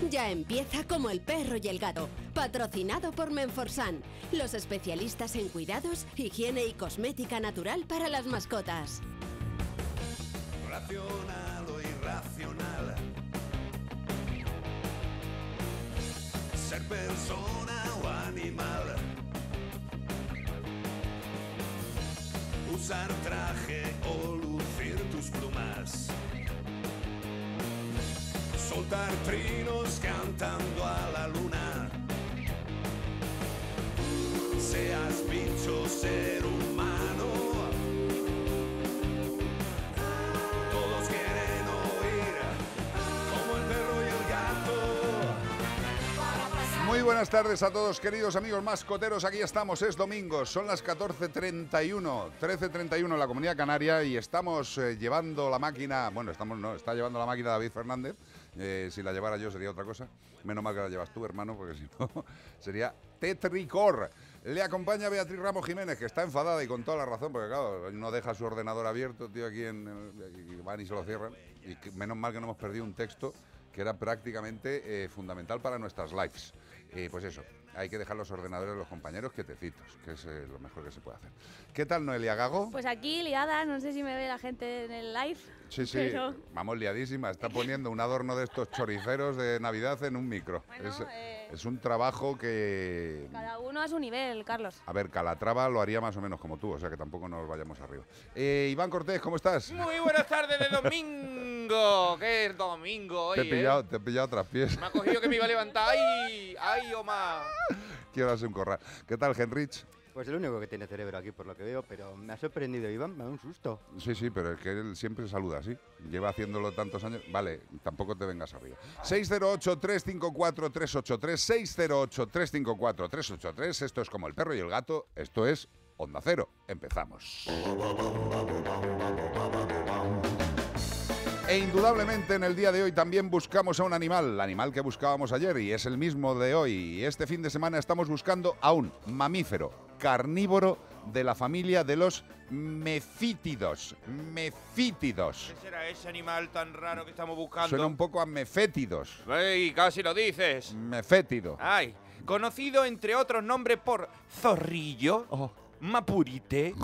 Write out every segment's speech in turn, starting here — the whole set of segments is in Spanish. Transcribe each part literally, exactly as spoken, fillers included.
Ya empieza Como el perro y el gato, patrocinado por Menforsan, los especialistas en cuidados, higiene y cosmética natural para las mascotas. Racional o irracional, ser persona o animal, usar traje o lucir tus plumas, soltar trinos cantando a la luna, seas bicho, ser humano, todos quieren oír como el perro y el gato. Muy buenas tardes a todos, queridos amigos mascoteros. Aquí estamos, es domingo, son las catorce treinta y uno, trece treinta y uno en la Comunidad Canaria y estamos eh, llevando la máquina, bueno, estamos no, está llevando la máquina David Fernández. Eh, si la llevara yo sería otra cosa. Menos mal que la llevas tú, hermano, porque si no sería Tetricor. Le acompaña Beatriz Ramos Jiménez, que está enfadada y con toda la razón, porque claro, no deja su ordenador abierto, tío, aquí en el, y van y se lo cierran. Y que, menos mal que no hemos perdido un texto que era prácticamente eh, fundamental para nuestras lives. Eh, pues eso, hay que dejar los ordenadores de los compañeros quietecitos, que es eh, lo mejor que se puede hacer. ¿Qué tal, Noelia Gago? Pues aquí liada, no sé si me ve la gente en el live. Sí, sí, pero... vamos liadísima. Está poniendo un adorno de estos choriceros de Navidad en un micro. Bueno, es, eh... es un trabajo que... Cada uno a su nivel, Carlos. A ver, Calatrava lo haría más o menos como tú, o sea que tampoco nos vayamos arriba. Eh, Iván Cortés, ¿cómo estás? Muy buenas tardes de domingo. ¿Qué es domingo hoy? Te he pillado, eh? te he pillado tras pies. Me ha cogido que me iba a levantar. ¡Ay! ¡Ay, Omar! Quiero hacer un corral. ¿Qué tal, Henrich? Pues el único que tiene cerebro aquí, por lo que veo, pero me ha sorprendido, Iván, me da un susto. Sí, sí, pero es que él siempre saluda así. Lleva haciéndolo tantos años. Vale, tampoco te vengas arriba. seis cero ocho, tres cinco cuatro, tres ocho tres, seis cero ocho, tres cinco cuatro, tres ocho tres. Esto es Como el perro y el gato. Esto es Onda Cero. Empezamos. E indudablemente en el día de hoy también buscamos a un animal, el animal que buscábamos ayer y es el mismo de hoy. Y este fin de semana estamos buscando a un mamífero carnívoro de la familia de los mefítidos. Mefítidos. ¿Qué será ese animal tan raro que estamos buscando? Suena un poco a mefétidos. ¡Ey! Casi lo dices. Mefétido. ¡Ay! Conocido entre otros nombres por zorrillo, Oh. mapurite,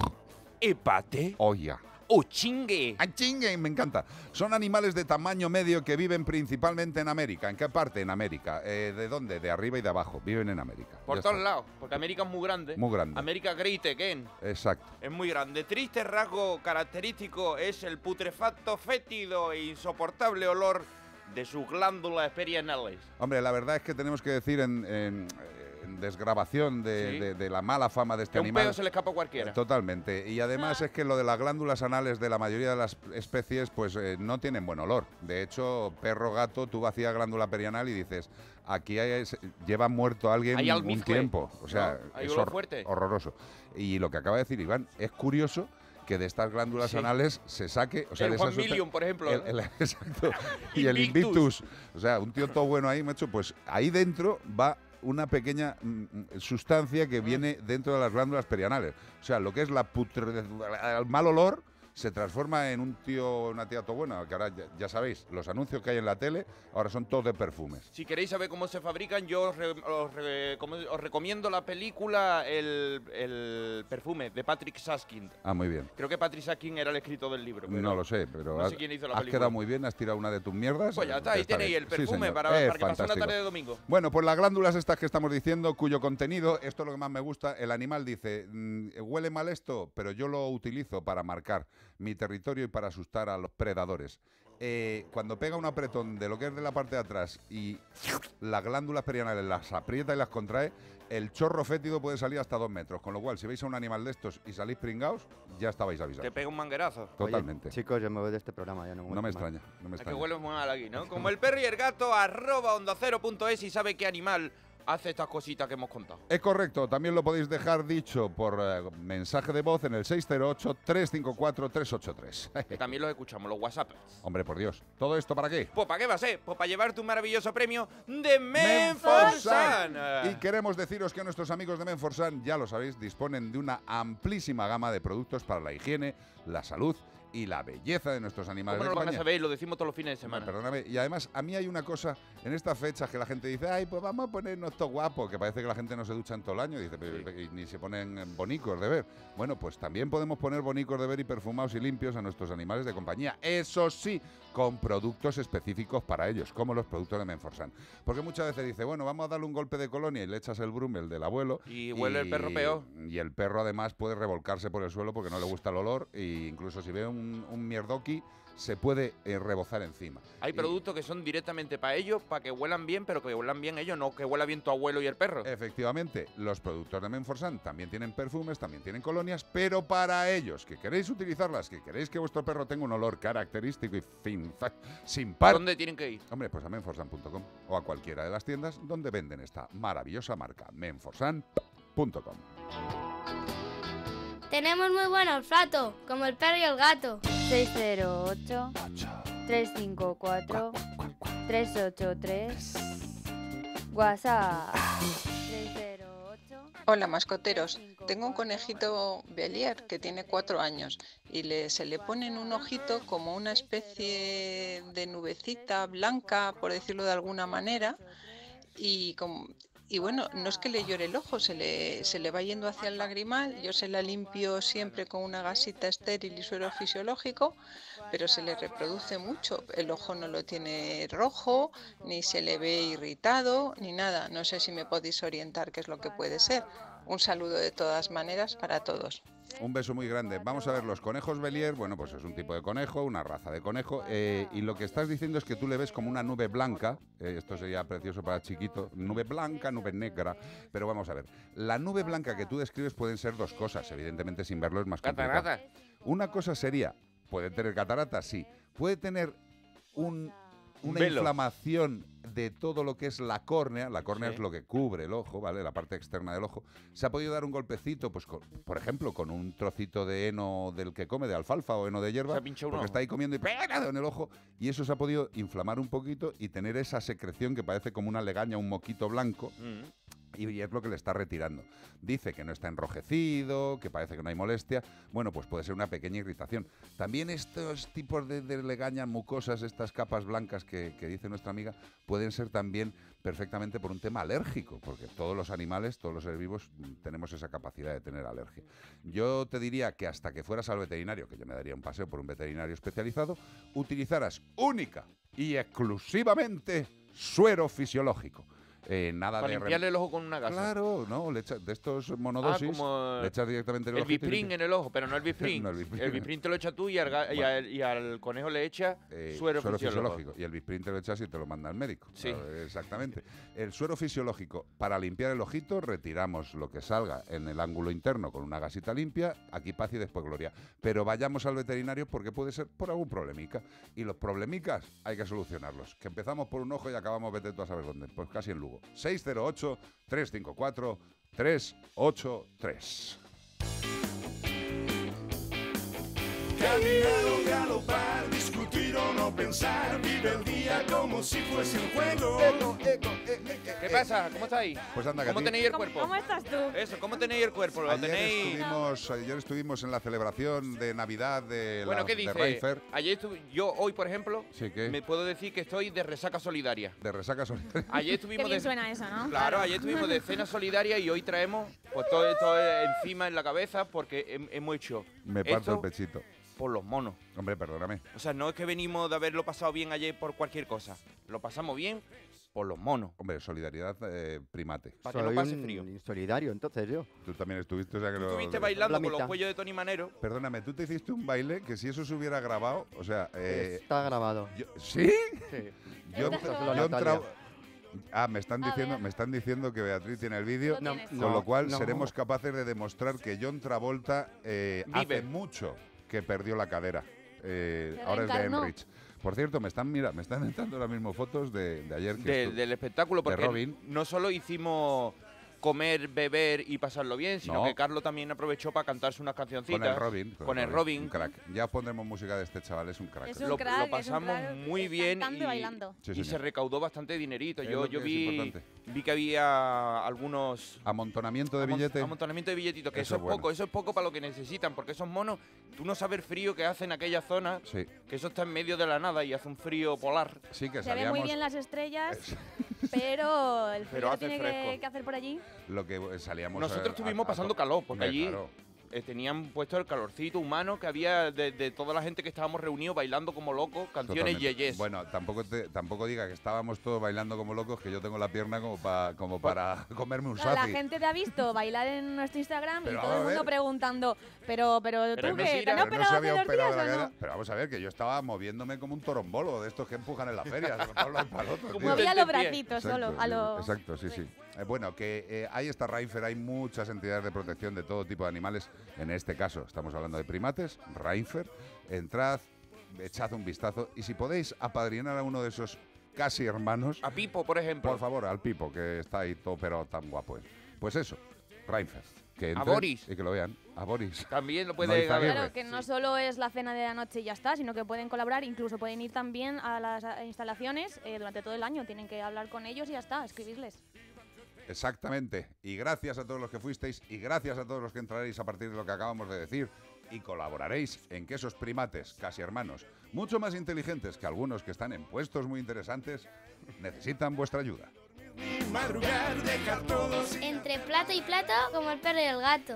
epate Oh, ya. o chingue. ¡Ah, chingue! Me encanta. Son animales de tamaño medio que viven principalmente en América. ¿En qué parte en América? Eh, ¿De dónde? De arriba y de abajo. Viven en América. Por Ya todos está. lados, porque América es muy grande. Muy grande. América Great Again. Exacto. Es muy grande. Triste rasgo característico es el putrefacto, fétido e insoportable olor de sus glándulas perianales. Hombre, la verdad es que tenemos que decir en, en, en desgrabación de, Sí. de, de la mala fama de este Que un animal. pedo se le escapa a cualquiera. Totalmente. Y además es que lo de las glándulas anales de la mayoría de las especies pues eh, no tienen buen olor. De hecho, perro, gato, tú vacías glándula perianal y dices, aquí hay, lleva muerto alguien Hay un almizcle, tiempo. O sea, ¿no? Hay es olor hor- fuerte. horroroso. Y lo que acaba de decir Iván, es curioso que de estas glándulas Sí. anales se saque... O sea, El de Juan esas sustancias- Milium, por ejemplo. el- el- exacto. Y el Invictus. Invictus. O sea, un tío todo bueno ahí, macho, pues ahí dentro va una pequeña mm, sustancia que viene dentro de las glándulas perianales. O sea, lo que es la putre... el mal olor se transforma en un tío, una tía todo buena, que ahora ya, ya sabéis, los anuncios que hay en la tele ahora son todos de perfumes. Si queréis saber cómo se fabrican, yo os, re- os re- como- os recomiendo la película el, el perfume de Patrick Susskind. Ah, muy bien. Creo que Patrick Susskind era el escritor del libro. pero No lo sé, pero no has, sé quién hizo la has película. quedado muy bien, has tirado una de tus mierdas. Pues ya eh, está, ahí tenéis bien. el Sí, perfume señor. para, Eh, para que pase una fantástico. tarde de domingo. Bueno, pues las glándulas estas que estamos diciendo, cuyo contenido, esto es lo que más me gusta, el animal dice, mm, huele mal esto, pero yo lo utilizo para marcar mi territorio y para asustar a los predadores. Eh, cuando pega un apretón de lo que es de la parte de atrás y las glándulas perianales las aprieta y las contrae, el chorro fétido puede salir hasta dos metros, con lo cual si veis a un animal de estos y salís pringaos, ya estabais avisados. Te pega un manguerazo. Totalmente. Oye, chicos, yo me voy de este programa, ya no No me extraña, no me Es que extraña. huele muy mal aquí, ¿no? Como el perro y el gato, arroba onda cero punto es y sabe qué animal hace estas cositas que hemos contado. Es correcto, también lo podéis dejar dicho por eh, mensaje de voz en el seis cero ocho, tres cinco cuatro, tres ocho tres. Que también los escuchamos, los WhatsApp. Hombre, por Dios, ¿todo esto para qué? Pues ¿para qué va a ser? Pues para llevarte un maravilloso premio de Menforsan. Menforsan. Y queremos deciros que nuestros amigos de Menforsan, ya lo sabéis, disponen de una amplísima gama de productos para la higiene, la salud y la belleza de nuestros animales ¿Cómo no de lo van a compañía. saber? Lo decimos todos los fines de semana. Perdóname, y además a mí hay una cosa en estas fechas que la gente dice, ay, pues vamos a ponernos todo guapo, que parece que la gente no se ducha en todo el año, dice, pero, y ni se ponen bonicos de ver. Bueno, pues también podemos poner bonicos de ver y perfumados y limpios a nuestros animales de compañía. Eso sí, con productos específicos para ellos, como los productos de Menforsan. Porque muchas veces dice, bueno, vamos a darle un golpe de colonia y le echas el Brummel del abuelo. Y huele el perro peor. Y el perro además puede revolcarse por el suelo porque no le gusta el olor, e incluso si ve un, un mierdoqui se puede eh, rebozar encima. Hay Y- productos que son directamente para ellos, para que huelan bien, pero que huelan bien ellos, no que huela bien tu abuelo y el perro. Efectivamente, los productos de Menforsan también tienen perfumes, también tienen colonias, pero para ellos, que queréis utilizarlas, que queréis que vuestro perro tenga un olor característico y fin, fa- sin par. ¿Dónde tienen que ir? Hombre, pues a menforsan punto com o a cualquiera de las tiendas donde venden esta maravillosa marca, menforsan punto com. Tenemos muy buen olfato, como el perro y el gato. seis cero ocho, tres cinco cuatro, tres ocho tres. WhatsApp. seis cero ocho. Hola mascoteros, tengo un conejito Belier que tiene cuatro años y le, se le pone en un ojito como una especie de nubecita blanca, por decirlo de alguna manera, y, como, y bueno, no es que le llore el ojo, se le, se le va yendo hacia el lagrimal, yo se la limpio siempre con una gasita estéril y suero fisiológico, pero se le reproduce mucho, el ojo no lo tiene rojo, ni se le ve irritado, ni nada, no sé si me podéis orientar qué es lo que puede ser. Un saludo de todas maneras para todos. Un beso muy grande. Vamos a ver, los conejos Belier, bueno, pues es un tipo de conejo, una raza de conejo, eh, y lo que estás diciendo es que tú le ves como una nube blanca, eh, esto sería precioso para chiquito, nube blanca, nube negra, pero vamos a ver, la nube blanca que tú describes pueden ser dos cosas, evidentemente sin verlo es más complicado. Catarata. Una cosa sería, puede tener catarata, sí, puede tener un, Un una velo. inflamación de todo lo que es la córnea, la córnea Sí. es lo que cubre el ojo, ¿vale? La parte externa del ojo. Se ha podido dar un golpecito, pues con- por ejemplo, con un trocito de heno del que come, de alfalfa o heno de hierba, Se ha pinchado un porque ojo. está ahí comiendo y ¡pegado! En el ojo, y eso se ha podido inflamar un poquito y tener esa secreción que parece como una legaña, un moquito blanco, Mm. y es lo que le está retirando. Dice que no está enrojecido, que parece que no hay molestia. Bueno, pues puede ser una pequeña irritación. También estos tipos de, de legañas mucosas, estas capas blancas que, que dice nuestra amiga, pueden ser también perfectamente por un tema alérgico, porque todos los animales, todos los seres vivos, mm, tenemos esa capacidad de tener alergia. Yo te diría que hasta que fueras al veterinario, que yo me daría un paseo por un veterinario especializado, utilizaras única y exclusivamente suero fisiológico. Eh, nada Para de rem- limpiarle el ojo con una gasa. Claro, no, le echas de estos monodosis, Ah, como le echas directamente en el el ojito y Biprin limpia. en el ojo, pero no el Biprin. No, el Biprin. El Biprin te lo echas tú y al, ga- y Bueno. al, y al conejo le echa Eh, suero, fisiológico. Y el Biprin te lo echas y te lo manda al médico. Sí. Claro, exactamente. El suero fisiológico, para limpiar el ojito, retiramos lo que salga en el ángulo interno con una gasita limpia, aquí paz y después gloria. Pero vayamos al veterinario porque puede ser por algún problemica. Y los problemicas hay que solucionarlos. Que empezamos por un ojo y acabamos, vete tú a saber dónde. Pues casi en Lugo. seis cero ocho, tres cinco cuatro, tres ocho tres. Caminar o galopar, discutir o no pensar, vive el día como si fuese un juego. ¿Qué pasa? ¿Cómo estáis? Pues anda, que a ¿Cómo ti- tenéis el ¿Cómo, cuerpo? cómo estás tú? Eso, ¿cómo tenéis el cuerpo? ¿Lo Ayer tenéis...? estuvimos, ayer estuvimos en la celebración de Navidad de, Bueno, la, ¿qué de dice? Reifer. Ayer estuve, yo hoy, por ejemplo, Sí, ¿qué? me puedo decir que estoy de resaca solidaria. De resaca solidaria. Ayer Qué estuvimos bien de... suena eso, ¿no? Claro, ayer estuvimos de cena solidaria y hoy traemos pues todo esto encima en la cabeza porque hem- hemos hecho Me parto esto el pechito. por los monos. Hombre, perdóname. O sea, no es que venimos de haberlo pasado bien ayer por cualquier cosa. Lo pasamos bien por los monos. Hombre, solidaridad eh, primate. Para que no Soy pase un frío. insolidario, entonces yo. Tú también estuviste, o sea que Tú lo- estuviste lo- bailando La con los mitad. cuellos de Tony Manero. Perdóname, tú te hiciste un baile que si eso se hubiera grabado, o sea, eh, Está grabado. yo- ¿sí? Sí. Yo, Eso yo lo entra- Natalia. Ah, me están A diciendo, ver. me están diciendo que Beatriz tiene el vídeo, Lo No, tienes. con no, lo cual no. seremos capaces de demostrar que John Travolta eh, Vive. hace mucho que perdió la cadera. Eh, Se ahora es de reencarnó. Enrich. Por cierto, me están mira, me están entrando ahora mismo fotos de, de ayer que de- estu- del espectáculo, de porque Robin. no solo hicimos comer, beber y pasarlo bien, sino No. que Carlos también aprovechó para cantarse unas cancioncitas. Con el Robin. Con el Robin. Un crack. Ya pondremos música de este chaval, es un crack. Es un Lo, crack, lo es un pasamos crack, muy es bien cantando y y, bailando. Sí, y señor. se recaudó bastante dinerito. Es Yo, lo que yo es vi, importante. vi que había algunos Amontonamiento de amon- billete. amontonamiento de billetitos, que Eso eso, es es bueno. poco, eso es poco para lo que necesitan, porque esos monos, tú no sabes el frío que hace en aquella zona, Sí, que eso está en medio de la nada y hace un frío polar. sí que Se ve salíamos. muy bien las estrellas, pero el Pero frío que hace tiene que, fresco. que hacer por allí. Lo que eh, salíamos. Nosotros eh, estuvimos a- a pasando to- calor, porque Hombre, allí claro. eh, tenían puesto el calorcito humano que había de, de toda la gente que estábamos reunidos bailando como locos, canciones Totalmente. yeyes. Bueno, tampoco te, tampoco diga que estábamos todos bailando como locos, que yo tengo la pierna como, pa- como para comerme un Claro, la saci. gente te ha visto bailar en nuestro Instagram Pero y todo vamos el a mundo ver. preguntando, pero, pero, Pero tú es qué, mentira, ¿te no Pero operado se hace había dos operado días la o cadera. no? Pero vamos a ver, que yo estaba moviéndome como un torombolo de estos que empujan en las ferias. de un lado para el otro, Como tío. Movía Desde los el pie. bracitos solo, Exacto, a lo... Exacto, sí, sí. Eh, bueno, que eh, ahí está Reinfer, hay muchas entidades de protección de todo tipo de animales. En este caso, estamos hablando de primates, Reinfer. Entrad, echad un vistazo y si podéis apadrinar a uno de esos casi hermanos, A Pipo, por ejemplo. por favor, al Pipo, que está ahí todo pero tan guapo. él. Pues eso, Reinfer. Que entren Boris. y que lo vean. A Boris. También lo No puede hay zaguerre. Claro, que no Sí. solo es la cena de la noche y ya está, sino que pueden colaborar, incluso pueden ir también a las eh, instalaciones eh, durante todo el año. Tienen que hablar con ellos y ya está, escribirles. Exactamente. Y gracias a todos los que fuisteis y gracias a todos los que entraréis a partir de lo que acabamos de decir y colaboraréis en que esos primates, casi hermanos, mucho más inteligentes que algunos que están en puestos muy interesantes, necesitan vuestra ayuda. Madrugar, dejar todo sin Entre plato y plato, como el perro y el gato.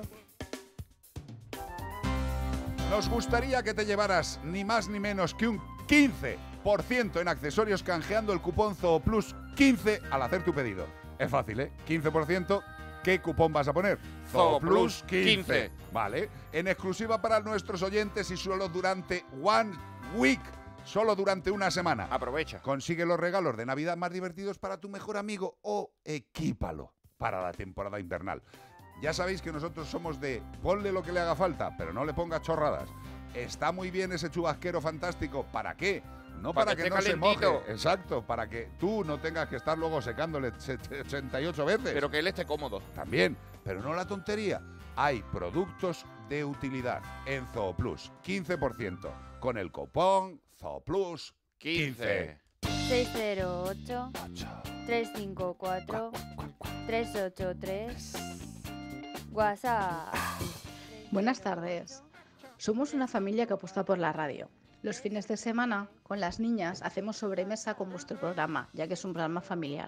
Nos gustaría que te llevaras ni más ni menos que un quince por ciento en accesorios canjeando el cupón Zooplus quince al hacer tu pedido. Es fácil, ¿eh? quince por ciento. ¿Qué cupón vas a poner? Zooplus quince. quince. Vale. En exclusiva para nuestros oyentes y solo durante one week. Solo durante una semana. Aprovecha. Consigue los regalos de Navidad más divertidos para tu mejor amigo o equípalo para la temporada invernal. Ya sabéis que nosotros somos de ponle lo que le haga falta, pero no le pongas chorradas. Está muy bien ese chubasquero fantástico. ¿Para qué? No Para para, que que, no esté se moje. calentito. Exacto, para que tú no tengas que estar luego secándole ochenta y ocho veces. Pero que él esté cómodo. También, pero no la tontería. Hay productos de utilidad en Zooplus, quince por ciento, con el cupón Zooplus quince. seis cero ocho, tres cinco cuatro, tres ocho tres. WhatsApp. Buenas tardes. Somos una familia que apuesta por la radio. Los fines de semana, con las niñas, hacemos sobremesa con vuestro programa, ya que es un programa familiar.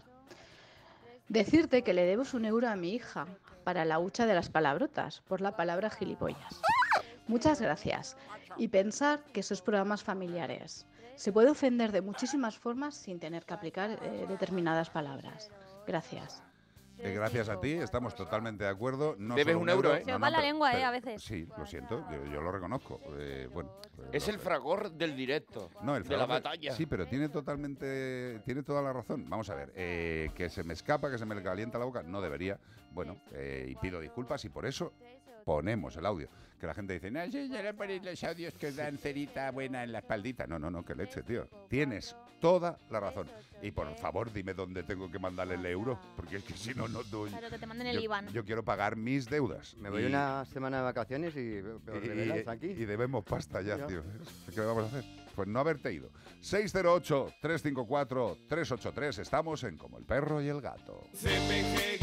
Decirte que le debes un euro a mi hija para la hucha de las palabrotas, por la palabra gilipollas. Muchas gracias. Y pensar que esos programas familiares se puede ofender de muchísimas formas sin tener que aplicar eh, determinadas palabras. Gracias. Eh, gracias a ti, estamos totalmente de acuerdo. No Debes solo un euro, ¿eh? Se os va la pero- lengua, ¿eh? pero- A veces. Sí, lo siento, yo, yo lo reconozco. Eh, bueno, pues, Es lo el sé. fragor del directo. No, el de la fragor- batalla. Sí, pero tiene totalmente, tiene toda la razón. Vamos a ver, eh, que se me escapa, que se me calienta la boca, no debería. Bueno, eh, y pido disculpas y por eso ponemos el audio. Que la gente dice, no, sí, ya le ponéis los audios que os dan cerita buena en la espaldita. No, no, no, que leche, tío. Tienes toda la razón. Y por favor, dime dónde tengo que mandarle el euro, porque es que si no, no doy. Claro, que te manden el Yo, IBAN. yo quiero pagar mis deudas. Me voy Y- una semana de vacaciones y os y, reveláis aquí. y debemos pasta ya, Ya. tío. ¿Qué vamos a hacer? Pues no haberte ido. seis cero ocho, tres cinco cuatro, tres ocho tres. Estamos en Como el Perro y el Gato. C P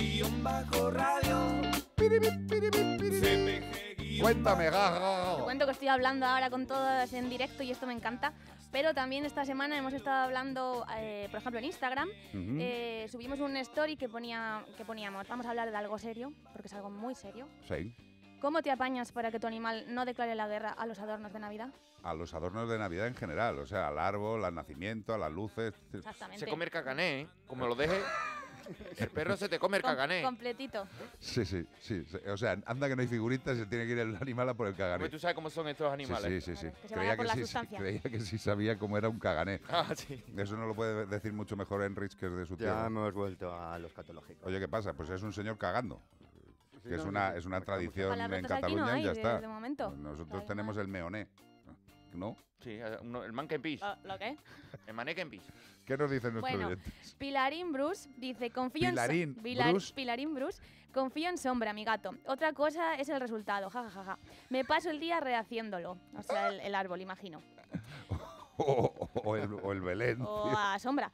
G-radio. C P G Cuéntame, Te gago. cuento que estoy hablando ahora con todas en directo y esto me encanta. Pero también esta semana hemos estado hablando, eh, por ejemplo, en Instagram. Ujú. eh, subimos un story que, ponía, que poníamos, vamos a hablar de algo serio, porque es algo muy serio. Sí. ¿Cómo te apañas para que tu animal no declare la guerra a los adornos de Navidad? A los adornos de Navidad en general, o sea, al árbol, al nacimiento, a las luces. Exactamente. Se come el cagané, ¿eh? Como lo deje, el perro se te come el Com- cagané. completito. Sí, sí, sí, sí. O sea, anda que no hay figuritas, se tiene que ir el animal a por el cagané. Porque tú sabes cómo son estos Sí, animales. sí, sí, sí. que se Creía vaya por que la sí, sí, sustancia. creía que sí sabía cómo era un cagané. Ah, sí. Eso no lo puede decir mucho mejor Enrich, que es de su Ya tierra. hemos vuelto a los catológicos. Oye, ¿qué pasa? Pues es un señor cagando. Sí, Que es no, una, sí, es una marcamos. tradición en Palabrotas aquí Cataluña no hay y ya de- está. de momento. Nosotros Hay tenemos más. el meoné. ¿No? Sí, eh, uno- el man que en pis. ¿Lo, lo qué? El mané que en pis. ¿Qué nos dicen nuestros Bueno, oyentes? Pilarín Bruce dice, confío Pilarín en... so- Pilar- Bruce. Pilarín Bruce, confío en Sombra, mi gato. Otra cosa es el resultado, jajajaja. Ja, ja. Me paso el día rehaciéndolo. O sea, el, el árbol, imagino. O, o el, o el Belén. O tío. a Sombra.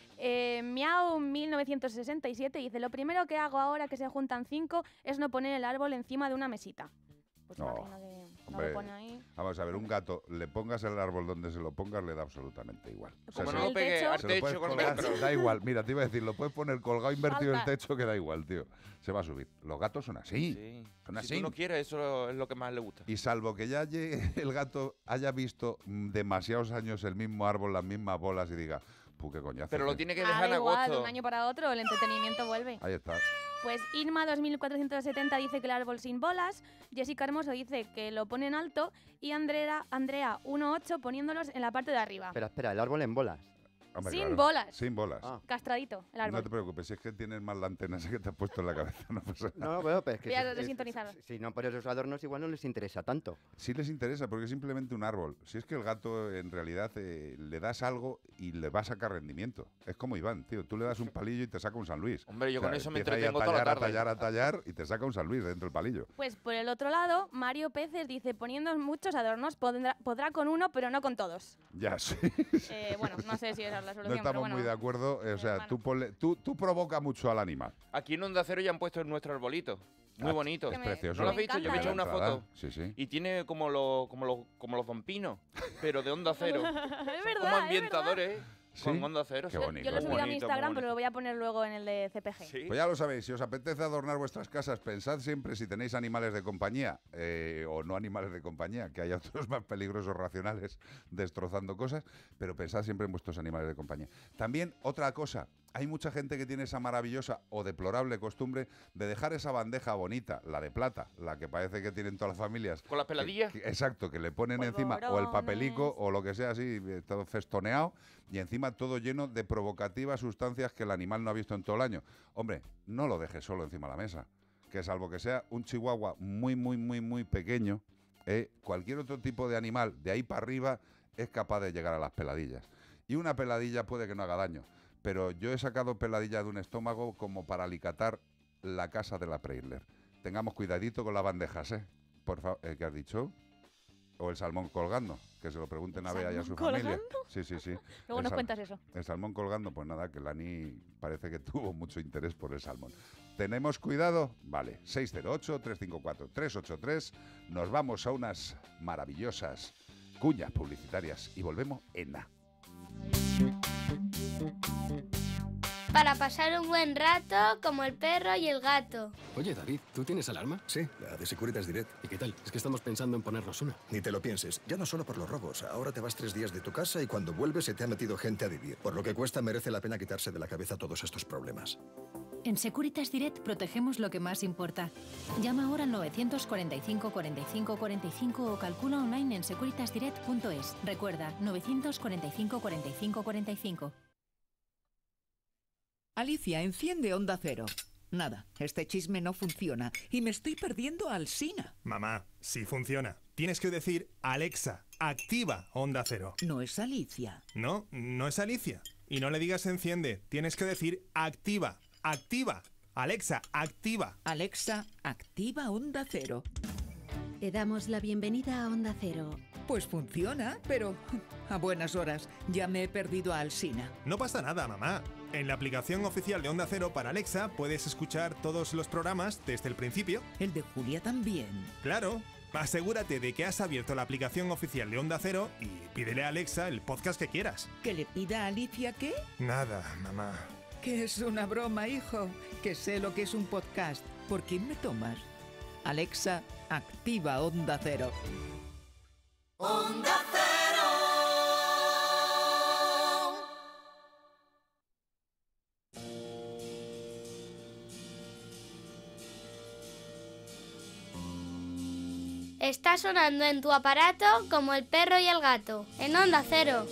Eh, Miau mil novecientos sesenta y siete dice, lo primero que hago ahora que se juntan cinco es no poner el árbol encima de una mesita. Pues No, imagino que no hombre, lo pone ahí. Vamos a ver, un gato, le pongas el árbol donde se lo pongas, le da absolutamente igual. O sea, Como se no lo- lo pegue techo. al se lo puedes techo con colgar, otro. da igual. Mira, te iba a decir, lo puedes poner colgado invertido en el Falta. techo, que da igual, tío. Se va a subir. Los gatos son así. Sí. Son Si así. tú no quieres, eso es lo que más le gusta. Y salvo que ya llegue el gato haya visto mm, demasiados años el mismo árbol, las mismas bolas y diga, ¡puh, qué coñazo! Pero lo tío". tiene que Ah, dejar da en igual, de agosto. un año para otro el entretenimiento vuelve. Ahí está. Pues Irma dos mil cuatrocientos setenta dice que el árbol sin bolas, Jessica Hermoso dice que lo pone en alto y Andrea, Andrea dieciocho poniéndolos en la parte de arriba. Espera, espera, el árbol en bolas. Hombre, Sin claro. bolas. Sin bolas. Ah. No Castradito el árbol. te preocupes, si es que tienes más la antena esa que te has puesto en la cabeza, no pasa nada. No, bueno, pero es que Ya si- los si- desintonizaron. Si, si no por esos adornos igual no les interesa tanto. Sí les interesa, porque es simplemente un árbol. Si es que el gato, en realidad, eh, le das algo y le va a sacar rendimiento. Es como Iván, tío. Tú le das un palillo y te saca un San Luis. Hombre, yo O sea, con eso me empieza ahí entretengo a toda la tallar, tarde. a tallar, a tallar y te saca un San Luis dentro del palillo. Pues por el otro lado, Mario Peces dice, poniendo muchos adornos, podrá, podrá con uno, pero no con todos. Ya, sí. Eh, bueno, no sé si esa es la No solución, pero estamos bueno. muy de acuerdo. eh, o sea, hermano. tú, ponle- tú, tú provoca mucho al animal. Aquí en Onda Cero ya han puesto nuestro arbolito. Muy Ah, bonito. Que Es me- precioso. ¿No lo has me visto? Yo me he encanta, hecho ¿eh? una Entrada. foto. Sí, sí. Y tiene como, lo, como, los, como los Don Pino, pero de Onda Cero. es Son verdad, como es ambientadores con ¿Sí? Onda Cero. Qué sí. bonito. Yo lo he Muy subido a mi bonito, Instagram, muy pero lo bonito. voy a poner luego en el de C P G. Sí. Pues ya lo sabéis, si os apetece adornar vuestras casas, pensad siempre si tenéis animales de compañía eh, o no animales de compañía, que hay otros más peligrosos racionales destrozando cosas, pero pensad siempre en vuestros animales de compañía. También otra cosa, hay mucha gente que tiene esa maravillosa o deplorable costumbre de dejar esa bandeja bonita, la de plata, la que parece que tienen todas las familias. ¿Con las que- peladillas? que- exacto, que le ponen encima o el papelico o lo que sea así, eh, todo festoneado, y encima todo lleno de provocativas sustancias que el animal no ha visto en todo el año. Hombre, no lo dejes solo encima de la mesa, que salvo que sea un chihuahua muy, muy, muy, muy pequeño, eh, cualquier otro tipo de animal de ahí para arriba es capaz de llegar a las peladillas. Y una peladilla puede que no haga daño, pero yo he sacado peladilla de un estómago como para alicatar la casa de la Preisler. Tengamos cuidadito con las bandejas, ¿eh? Por favor, ¿qué has dicho? O el salmón colgando, que se lo pregunten a Bea y a su ¿Salmón familia. colgando? Sí, sí, sí. Luego El nos sal- cuentas eso. El salmón colgando, pues nada, que Lani parece que tuvo mucho interés por el salmón. ¿Tenemos cuidado? Vale, seis cero ocho, tres cinco cuatro, tres ocho tres. Nos vamos a unas maravillosas cuñas publicitarias y volvemos en nada. Para pasar un buen rato como el perro y el gato. Oye, David, ¿tú tienes alarma? Sí, la de Securitas Direct. ¿Y qué tal? Es que estamos pensando en ponernos una. Ni te lo pienses, ya no solo por los robos. Ahora te vas tres días de tu casa y cuando vuelves se te ha metido gente a vivir. Por lo que cuesta, merece la pena quitarse de la cabeza todos estos problemas. En Securitas Direct protegemos lo que más importa. Llama ahora al novecientos cuarenta y cinco, cuarenta y cinco, cuarenta y cinco o calcula online en securitas direct punto es. Recuerda, novecientos cuarenta y cinco, cuarenta y cinco, cuarenta y cinco. Alicia, enciende Onda Cero. Nada, este chisme no funciona y me estoy perdiendo a Alsina. Mamá, sí funciona. Tienes que decir, Alexa, activa Onda Cero. No es Alicia. No, no es Alicia. Y no le digas enciende, tienes que decir activa, activa. Alexa, activa. Alexa, activa Onda Cero. Te damos la bienvenida a Onda Cero. Pues funciona, pero a buenas horas. Ya me he perdido a Alsina. No pasa nada, mamá. En la aplicación oficial de Onda Cero para Alexa puedes escuchar todos los programas desde el principio. El de Julia también. Claro. Asegúrate de que has abierto la aplicación oficial de Onda Cero y pídele a Alexa el podcast que quieras. ¿Que le pida a Alicia qué? Nada, mamá. Que es una broma, hijo. Que sé lo que es un podcast. ¿Por quién me tomas? Alexa, activa Onda Cero. Onda Cero. Está sonando en tu aparato como el perro y el gato. En Onda Cero.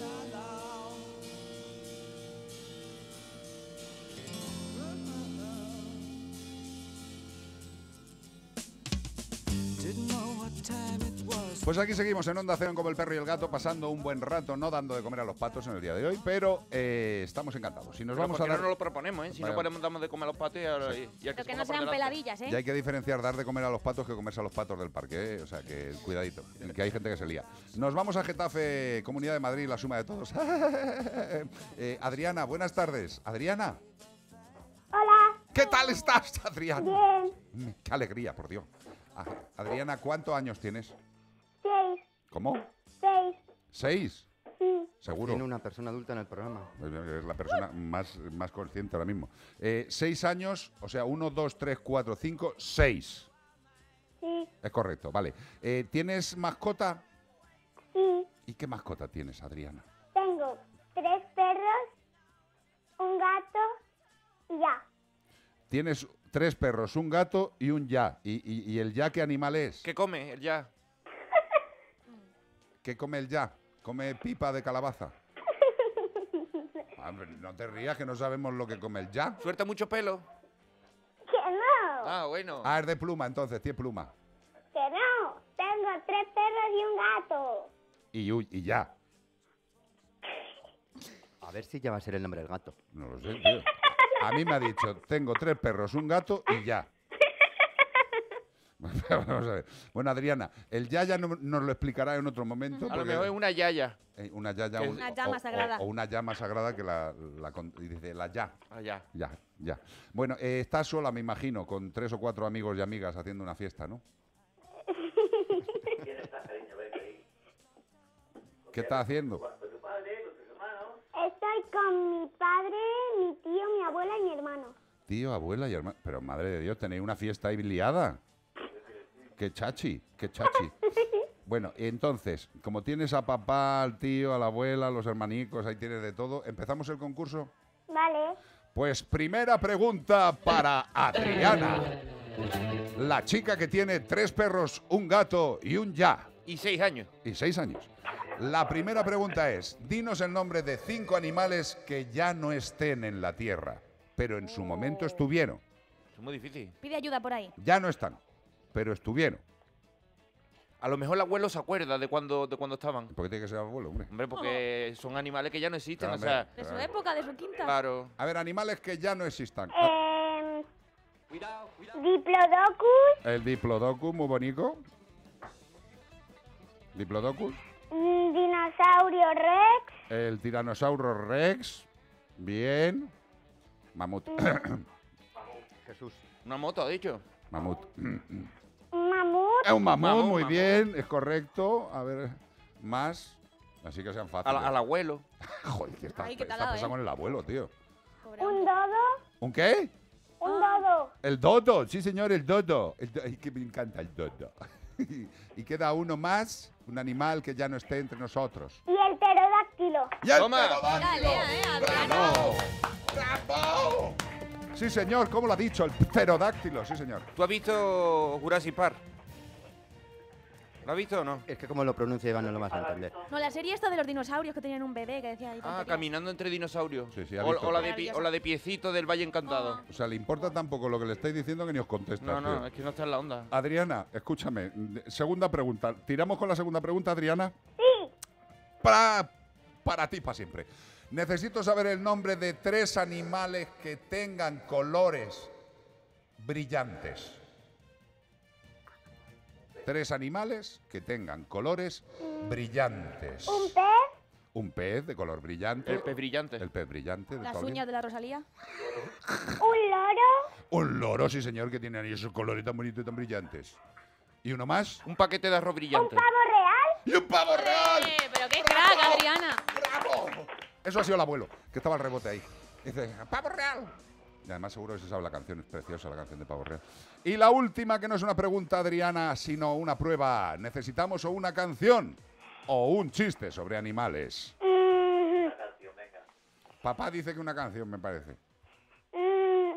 Pues aquí seguimos en Onda Cero Como el Perro y el Gato, pasando un buen rato, no dando de comer a los patos en el día de hoy, pero eh, estamos encantados. Si nos Pero vamos ¿por a qué dar... no nos lo proponemos, ¿eh? Si Vaya. no podemos damos de comer a los patos y, ahora, y, y al Pero se que ponga no por sean delante. peladillas, ¿eh? Y hay que diferenciar dar de comer a los patos que comerse a los patos del parque, ¿eh? O sea, que cuidadito, que hay gente que se lía. Nos vamos a Getafe, Comunidad de Madrid, la suma de todos. eh, Adriana, buenas tardes. Adriana. Hola. ¿Qué tal estás, Adriana? Bien. Qué alegría, por Dios. Ah, Adriana, ¿cuántos años tienes? Seis. ¿Cómo? Seis. ¿Seis? Sí. Seguro. Tiene una persona adulta en el programa. Es la persona más, más consciente ahora mismo. Eh, seis años, o sea, uno, dos, tres, cuatro, cinco, seis. Sí. Es correcto, vale. Eh, ¿Tienes mascota? Sí. ¿Y qué mascota tienes, Adriana? Tengo tres perros, un gato y ya. Tienes tres perros, un gato y un ya. ¿Y, y, y el ya qué animal es? ¿Qué come el ya? ¿Qué come el ya? ¿Come pipa de calabaza? Hombre, no te rías, que no sabemos lo que come el ya. ¿Suelta mucho pelo? Que no. Ah, bueno. Ah, es de pluma, entonces, tiene pluma. Que no. Tengo tres perros y un gato. Y, uy, y ya. A ver si ya va a ser el nombre del gato. No lo sé, tío. A mí me ha dicho, tengo tres perros, un gato y ya. Vamos a ver. Bueno, Adriana, el yaya no, nos lo explicará en otro momento. A lo porque- mejor es una yaya. Eh, una yaya. Que un- es- Una llama o- sagrada. O, o una llama sagrada que la, la con- y dice la ya. Ah, ya. Ya, ya. Bueno, eh, estás sola, me imagino, con tres o cuatro amigos y amigas haciendo una fiesta, ¿no? ¿Qué estás haciendo? Estoy con mi padre, mi tío, mi abuela y mi hermano. Tío, abuela y hermano. Pero madre de Dios, tenéis una fiesta ahí liada. Qué chachi, qué chachi. Bueno, entonces, como tienes a papá, al tío, a la abuela, a los hermanicos, ahí tienes de todo, ¿empezamos el concurso? Vale. Pues primera pregunta para Adriana. La chica que tiene tres perros, un gato y un ya. Y seis años. Y seis años. La primera pregunta es, dinos el nombre de cinco animales que ya no estén en la Tierra, pero en su momento estuvieron. Es muy difícil. Pide ayuda por ahí. Ya no están, pero estuvieron. A lo mejor el abuelo se acuerda de cuando, de cuando estaban. ¿Por qué tiene que ser abuelo, hombre? Hombre, porque son animales que ya no existen. Claro, o sea, De su época, de su quinta. claro. A ver, animales que ya no existan. Eh, Diplodocus, El Diplodocus, muy bonito. Diplodocus. mm, Dinosaurio Rex, El Tiranosaurio Rex. Bien. Mamut. Jesús. Una moto, ha dicho. Mamut. mamut, Es un mamut, Mamut, muy mamut. bien, es correcto. A ver, más. Así que sean Al, fáciles. al abuelo. Joder, que está, Ay, qué está talado, pensando ¿eh? en el abuelo, tío. Pobre un hombre. dodo, ¿Un qué? un dodo, El dodo, sí señor, el dodo. El do- Ay, que me encanta el dodo. Y queda uno más, un animal que ya no esté entre nosotros. y el pterodáctilo. ¡Y el Toma. pterodáctilo! Dale, eh, Adriana. ¡Bravo! ¡Bravo! Sí señor, ¿cómo lo ha dicho? El pterodáctilo, sí señor. ¿Tú has visto Jurassic Park? ¿Lo has visto o no? Es que como lo pronuncia Iván no lo vas a entender. No, la serie esta de los dinosaurios que tenían un bebé que decía ahí Ah, tonterías. caminando entre dinosaurios. Sí, sí, ha o, visto o la todo. de Pi- o la de Piecito del Valle Encantado. O sea, le importa tampoco lo que le estáis diciendo que ni os contesta. No, no, tío. es que no está en la onda. Adriana, escúchame. Segunda pregunta. ¿Tiramos con la segunda pregunta, Adriana? Sí, Para, para ti, para siempre. Necesito saber el nombre de tres animales que tengan colores brillantes. Tres animales que tengan colores brillantes. un pez, Un pez de color brillante. El pez brillante. El pez brillante. de Las Paulín. uñas de la Rosalía. un loro, Un loro, sí señor, que tiene ahí esos colores tan bonitos y tan brillantes. ¿Y uno más? Un paquete de arroz brillante. pavo real, ¡Y un pavo real! Eh, pero qué crack, Adriana. ¡Bravo! Eso ha sido el abuelo, que estaba al rebote ahí. Dice, ¡pavo real! Y además seguro que se sabe la canción, es preciosa la canción de Pavo Real. Y la última, que no es una pregunta, Adriana, sino una prueba. ¿Necesitamos o una canción o un chiste sobre animales? mm, Papá dice que una canción, me parece. mm,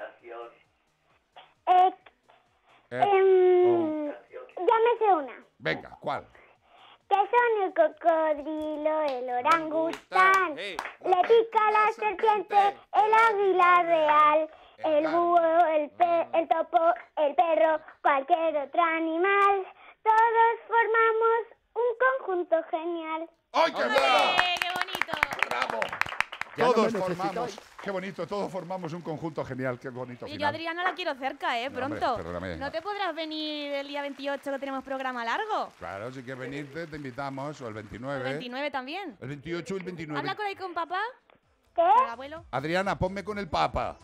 eh, Eh, em, ya me sé una. venga, ¿cuál? Que son el cocodrilo, el orangután, Eh, le pica la serpiente, el águila real, el búho, el, pe- el topo, el perro, cualquier otro animal Todos formamos un conjunto genial. ¡Ay, qué bueno! ¡Qué bonito! ¡Bravo! Ya no Todos me formamos, necesitáis. qué bonito, todos formamos un conjunto genial, qué bonito Y yo final. a Adriana la quiero cerca, ¿eh? No, hombre, Pronto. perdóname. ¿No te podrás venir el día veintiocho que tenemos programa largo? Claro, si quieres venirte, te invitamos, o el veintinueve. El veintinueve también. El veintiocho y el veintinueve. ¿Habla con ahí con papá? ¿Qué? ¿Con el abuelo? Adriana, ponme con el papa.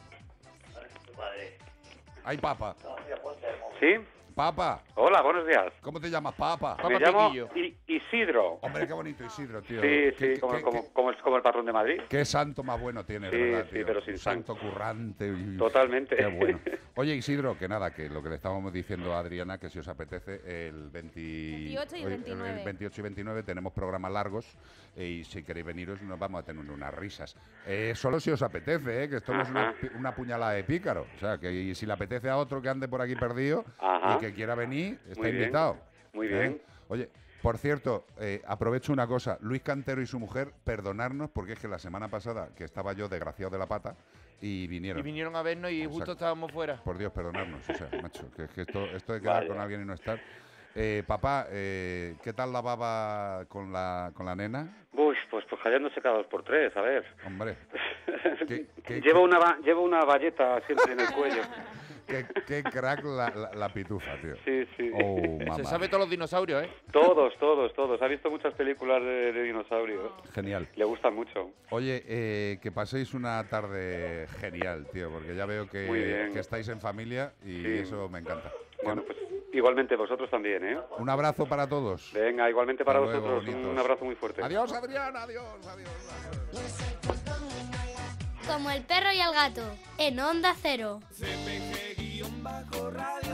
Ay, papa. ¿Sí? Papa. Hola, buenos días. ¿Cómo te llamas, papa? Me llamo I- Isidro. Hombre, qué bonito Isidro, tío. Sí, Qué- sí, qué- como, qué- como, como, el, como el patrón de Madrid. Qué santo más bueno tiene, Sí, ¿verdad, sí, tío? pero sin Un santo currante. y- Totalmente. Qué bueno. Oye, Isidro, que nada, que lo que le estábamos diciendo a Adriana, que si os apetece, el veinte veintiocho y el- veintinueve. el veintiocho y veintinueve tenemos programas largos eh, y si queréis veniros nos vamos a tener unas risas. Eh, solo si os apetece, eh, que esto no es una, Ajá. pi- una puñalada de pícaro. O sea, que y si le apetece a otro que ande por aquí perdido Ajá. y que quiera venir, está Muy bien. invitado. Muy ¿eh? bien. Oye, por cierto, eh, aprovecho una cosa. Luis Cantero y su mujer, perdonarnos porque es que la semana pasada, que estaba yo desgraciado de la pata, y vinieron. Y vinieron a vernos y Exacto. justo estábamos fuera. Por Dios, perdonarnos. O sea, macho, que, que esto, esto de quedar Vaya. con alguien y no estar. Eh, papá, eh, ¿qué tal la baba con la, con la nena? Uy, pues, pues callándose cada dos por tres, a ver. Hombre, ¿qué, qué- llevo, una, ba- llevo una valleta siempre en el cuello. qué- qué crack la, la- la pitufa, tío. Sí, sí. Oh, mamá. Se sabe todos los dinosaurios, ¿eh? Todos, todos, todos. Ha visto muchas películas de, de dinosaurios. Genial. Le gustan mucho. Oye, eh, que paséis una tarde genial, tío, porque ya veo que, Muy bien. que estáis en familia y Sí. eso me encanta. Bueno, pues igualmente vosotros también, ¿eh? Un abrazo para todos. Venga, igualmente para Hasta luego, vosotros. bonitos. Un abrazo muy fuerte. Adiós, Adriana, adiós, adiós. Como el perro y el gato, en Onda Cero. C P G-radio.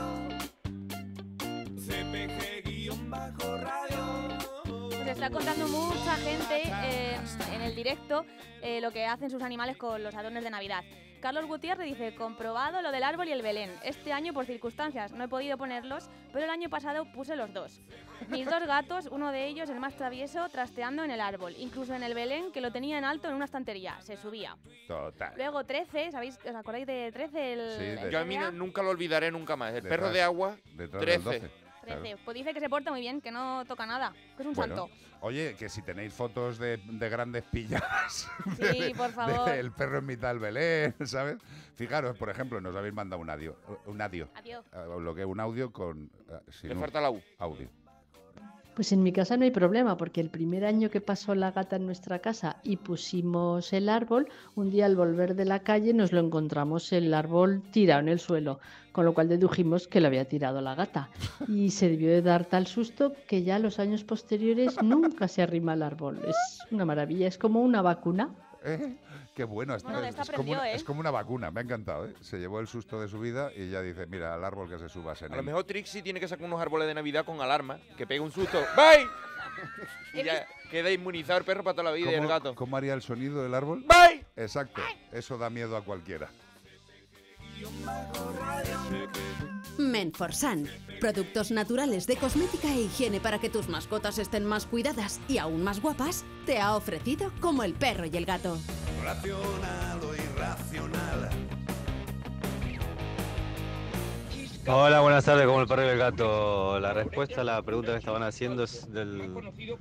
C P G-radio. Pues está contando mucha gente eh, en el directo eh, lo que hacen sus animales con los adornos de Navidad. Carlos Gutiérrez dice, comprobado lo del árbol y el Belén. Este año, por circunstancias, no he podido ponerlos, pero el año pasado puse los dos. Mis dos gatos, uno de ellos, el más travieso, trasteando en el árbol. Incluso en el Belén, que lo tenía en alto en una estantería. Se subía. Total. Luego trece, ¿sabéis? ¿Os acordáis de trece? El, Sí, de- el Yo a mí no- nunca lo olvidaré nunca más. El Detrás- perro de agua, detrás del trece. doce. trece. Pues dice que se porta muy bien, que no toca nada, que es un Bueno, santo. oye, que si tenéis fotos de, de grandes pilladas. Sí, por favor. El perro en mitad del Belén, ¿sabes? Fijaros, por ejemplo, nos habéis mandado un audio. Un audio. Adiós. Eh, Lo que es un audio con. eh, sin Le un- falta la U. Audio. Pues en mi casa no hay problema, porque el primer año que pasó la gata en nuestra casa y pusimos el árbol, un día al volver de la calle nos lo encontramos el árbol tirado en el suelo, con lo cual dedujimos que lo había tirado la gata. Y se debió de dar tal susto que ya los años posteriores nunca se arrima al árbol. Es una maravilla, es como una vacuna. ¿Eh? Qué bueno. Está, Bueno, de esta es, como aprendió, una, ¿eh? es como una vacuna, me ha encantado. ¿eh? Se llevó el susto de su vida y ya dice, mira, al árbol que se suba A en lo él. mejor Trixie tiene que sacar unos árboles de Navidad con alarma, que pegue un susto. ¡Bye! Y ya queda inmunizado el perro para toda la vida y el ¿Cómo, gato. ¿Cómo haría el sonido del árbol? ¡Bye! Exacto. Eso da miedo a cualquiera. Menforsan, productos naturales de cosmética e higiene para que tus mascotas estén más cuidadas y aún más guapas, te ha ofrecido Como el perro y el gato. Racional o irracional. Hola, buenas tardes, como el perro y el gato. La respuesta a la pregunta que estaban haciendo es del...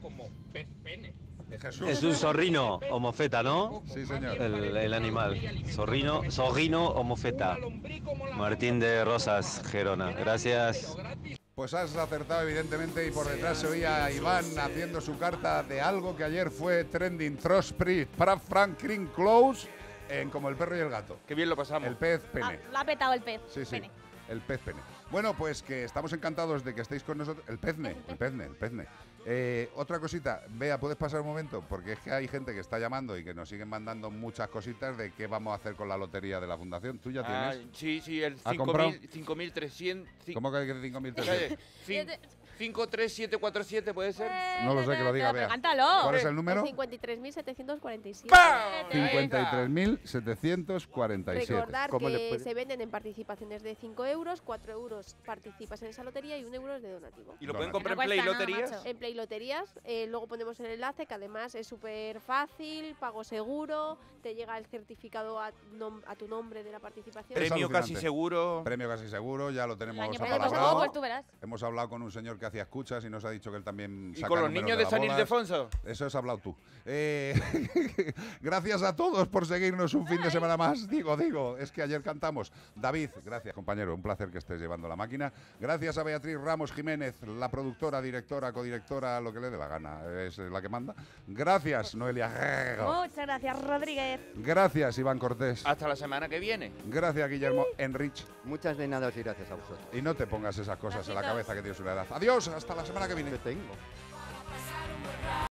Es un zorrino o mofeta, ¿no? Sí, señor. El, el animal. Zorrino, zorrino o mofeta. Martín de Rosas, Gerona. Gracias. Pues has acertado evidentemente y por detrás se oía a Iván haciendo su carta de algo que ayer fue trending Trosprit para Franklin Close en Como el perro y el gato. Qué bien lo pasamos. El pez Ah, pene. lo ha petado el pez. Sí, sí. Pene. El pez pene. Bueno, pues que estamos encantados de que estéis con nosotros. El pezne, el pezne, el pezne. Eh, otra cosita, Bea, ¿puedes pasar un momento? Porque es que hay gente que está llamando y que nos siguen mandando muchas cositas de qué vamos a hacer con la lotería de la fundación. ¿Tú ya Ah, tienes? sí, sí, el ¿Ha comprado? cinco mil trescientos. ¿Cómo que hay que cinco mil trescientos? cinco tres siete cuatro siete puede ser. No lo sé, que lo diga Pero Bea. cántalo. ¿Cuál es el número? cincuenta y tres mil setecientos cuarenta y siete. cincuenta y tres mil setecientos cuarenta y siete. Recordar ¿Cómo le que puede- se venden en participaciones de cinco euros, cuatro euros participas en esa lotería y un euro es de donativo. ¿Y lo pueden Donativo. comprar en Play Loterías? En Play Loterías, eh, luego ponemos el enlace que además es súper fácil, pago seguro, te llega el certificado a, nom- a tu nombre de la participación. Es Premio casi alucinante. seguro. Premio casi seguro, ya lo tenemos El año pasado apalabrado. pues tú verás. Hemos hablado con un señor que que hacía escuchas y nos ha dicho que él también ¿Y saca con los números niños de las San bolas. Ildefonso? Eso has hablado tú. Eh, gracias a todos por seguirnos un fin de semana más. Digo, digo, es que ayer cantamos. David, gracias compañero, un placer que estés llevando la máquina. Gracias a Beatriz Ramos Jiménez, la productora, directora, codirectora, lo que le dé la gana, es la que manda. Gracias, Noelia Guerrero. Muchas gracias, Rodríguez. Gracias, Iván Cortés. Hasta la semana que viene. Gracias, Guillermo Enrich. Muchas de nada y gracias a vosotros. Y no te pongas esas cosas en la cabeza que tienes una edad. Adiós, hasta la semana que viene. Que tengo.